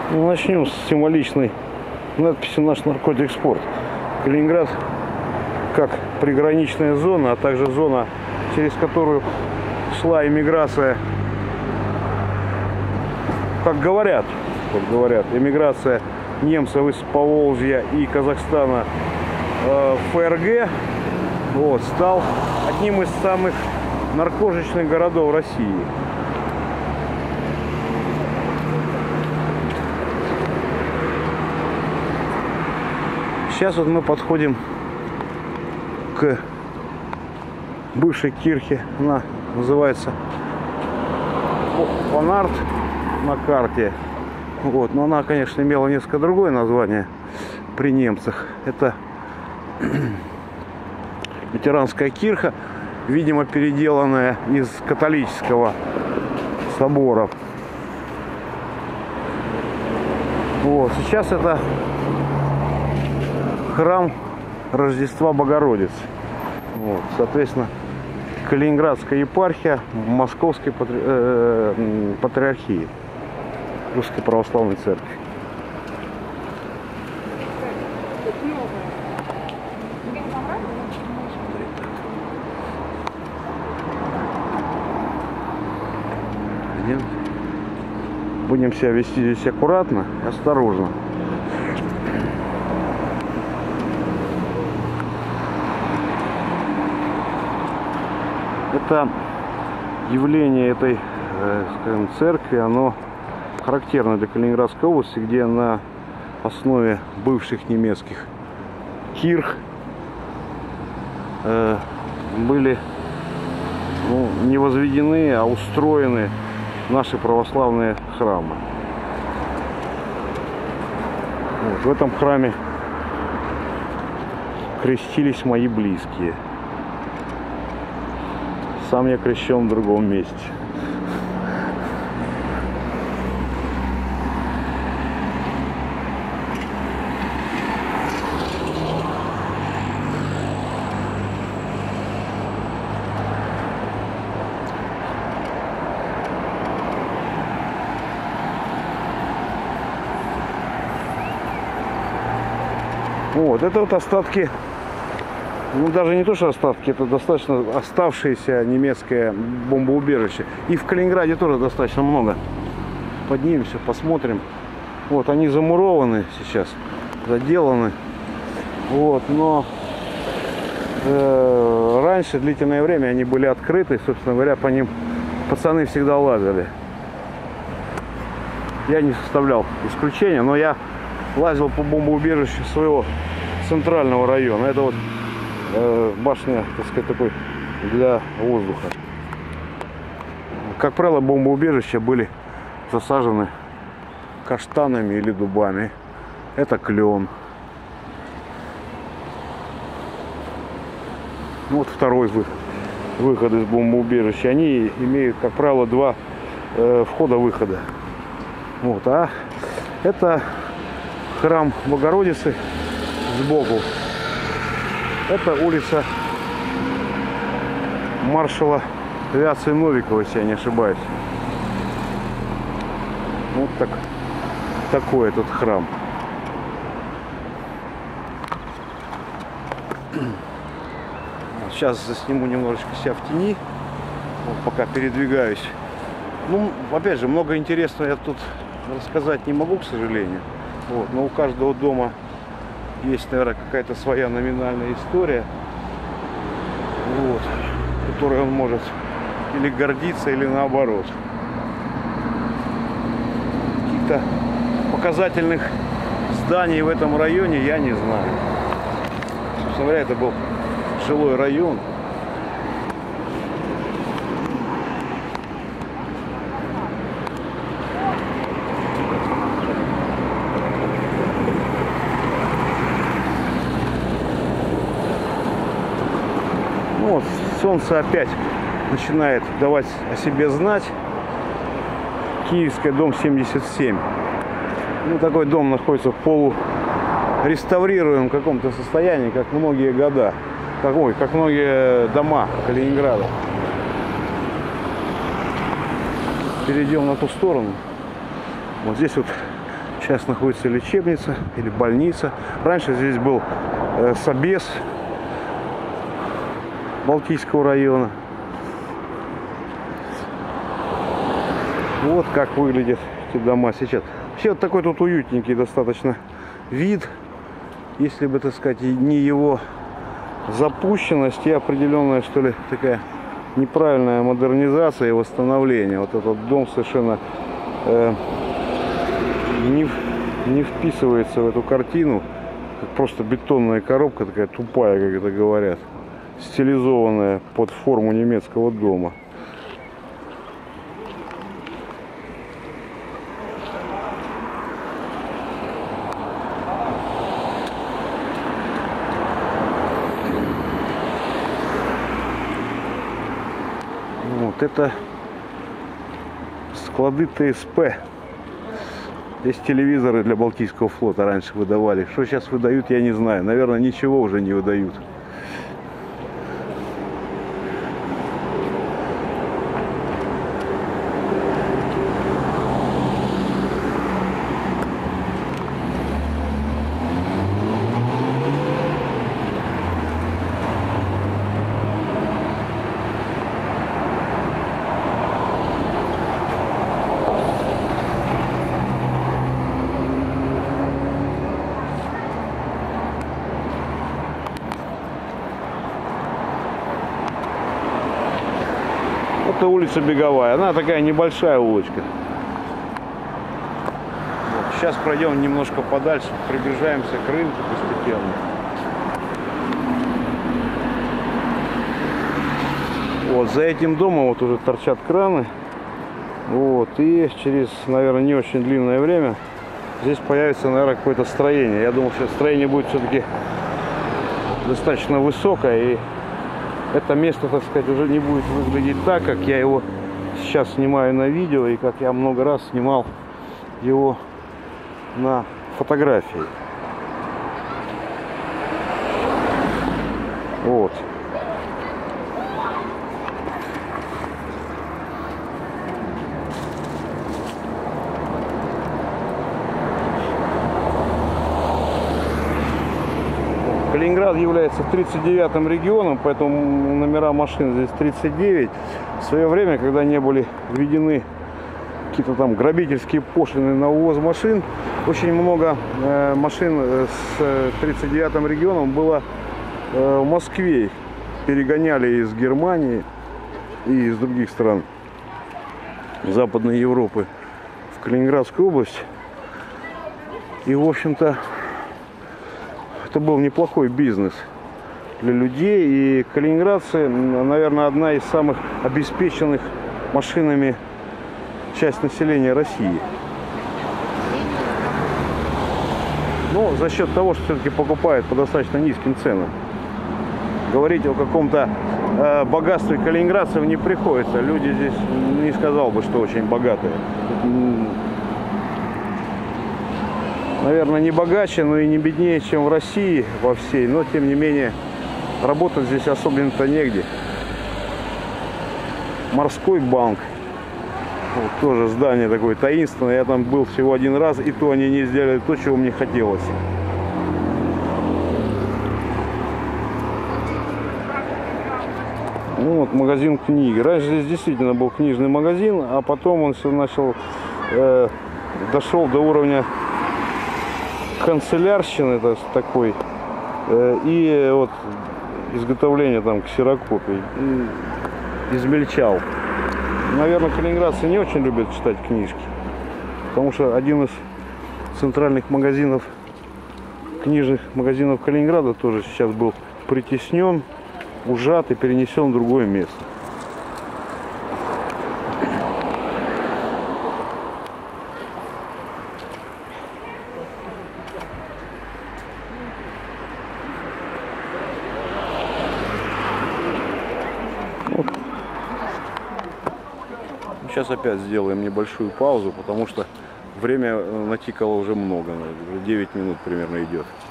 Ну, начнем с символичной надписи «Наш наркотик-спорт». Калининград как приграничная зона, а также зона, через которую шла иммиграция, как говорят, иммиграция немцев из Поволжья и Казахстана в ФРГ, вот, стал одним из самых наркошечных городов России. Сейчас вот мы подходим к бывшей кирхе. Она называется Фонарт на карте. Вот. Но она, конечно, имела несколько другое название при немцах. Это лютеранская кирха, видимо, переделанная из католического собора. Вот. Сейчас это храм Рождества Богородицы. Вот. Соответственно, Калининградская епархия Московской патриархии Русской Православной Церкви. Будем себя вести здесь аккуратно и осторожно. Это явление этой, скажем, церкви, оно характерно для Калининградской области, где на основе бывших немецких кирх были не возведены, а устроены наши православные храмы. Вот, в этом храме крестились мои близкие. Сам я крещен в другом месте. Вот, это вот остатки, ну даже не то, что остатки, это достаточно оставшееся немецкое бомбоубежище. И в Калининграде тоже достаточно много. Поднимемся, посмотрим. Вот, они замурованы сейчас, заделаны. Вот, но раньше, длительное время, они были открыты. Собственно говоря, по ним пацаны всегда лазали. Я не составлял исключения, но я лазил по бомбоубежищу своего центрального района. Это вот башня, так сказать, такой для воздуха. Как правило, бомбоубежища были засажены каштанами или дубами. Это клен. Вот второй выход из бомбоубежища. Они имеют, как правило, два входа-выхода. Вот, а это храм Богородицы сбоку. Это улица маршала авиации Новикова, если я не ошибаюсь. Вот такой этот храм. Сейчас засниму немножечко себя в тени, вот, пока передвигаюсь. Ну, опять же, много интересного я тут рассказать не могу, к сожалению. Вот, но у каждого дома есть, наверное, какая-то своя номинальная история, вот, которой он может или гордиться, или наоборот. Каких-то показательных зданий в этом районе я не знаю. Собственно говоря, это был жилой район. Вот, солнце опять начинает давать о себе знать. Киевская, дом 77. Ну, такой дом находится в полуреставрируемом каком-то состоянии, как многие года. Как многие дома Калининграда. Перейдем на ту сторону. Вот здесь вот Сейчас находится лечебница или больница. Раньше здесь был собес Балтийского района. Вот как выглядят эти дома сейчас. Вообще вот такой тут уютненький достаточно вид. Если бы, так сказать, не его запущенность и определенная, что ли, такая неправильная модернизация и восстановление. Вот этот дом совершенно не вписывается в эту картину. Как просто бетонная коробка, такая тупая, как это говорят, стилизованная под форму немецкого дома. Вот это склады ТСП. Здесь телевизоры для Балтийского флота раньше выдавали. Что сейчас выдают, я не знаю. Наверное, ничего уже не выдают. Это улица Беговая. Она такая небольшая улочка. Вот. Сейчас пройдем немножко подальше, приближаемся к рынку постепенно. Вот за этим домом вот уже торчат краны. Вот. И через, наверное, не очень длинное время здесь появится, наверное, какое-то строение. Я думаю, что строение будет все-таки достаточно высокое, и это место, так сказать, уже не будет выглядеть так, как я его сейчас снимаю на видео и как я много раз снимал его на фотографии. Вот. Калининград является 39-м регионом, поэтому номера машин здесь 39. В свое время, когда не были введены какие-то там грабительские пошлины на увоз машин, очень много машин с 39-м регионом было в Москве. Их перегоняли из Германии и из других стран Западной Европы в Калининградскую область. И, в общем-то, это был неплохой бизнес для людей. И калининградцы, наверное, одна из самых обеспеченных машинами часть населения России. Но за счет того, что все-таки покупают по достаточно низким ценам. Говорить о каком-то богатстве калининградцев не приходится. Люди здесь, не сказал бы, что очень богатые. Наверное, не богаче, но и не беднее, чем в России во всей. Но, тем не менее, работать здесь особенно-то негде. Морской банк. Вот, тоже здание такое таинственное. Я там был всего один раз, и то они не сделали то, чего мне хотелось. Ну, вот магазин книги. Раньше здесь действительно был книжный магазин, а потом он все начал, дошел до уровня канцелярщины такой, и вот изготовление там ксерокопий, измельчал. Наверное, калининградцы не очень любят читать книжки, потому что один из центральных магазинов, книжных магазинов Калининграда тоже сейчас был притеснен, ужат и перенесен в другое место. Сейчас опять сделаем небольшую паузу, потому что время натикало уже много, уже 9 минут примерно идет.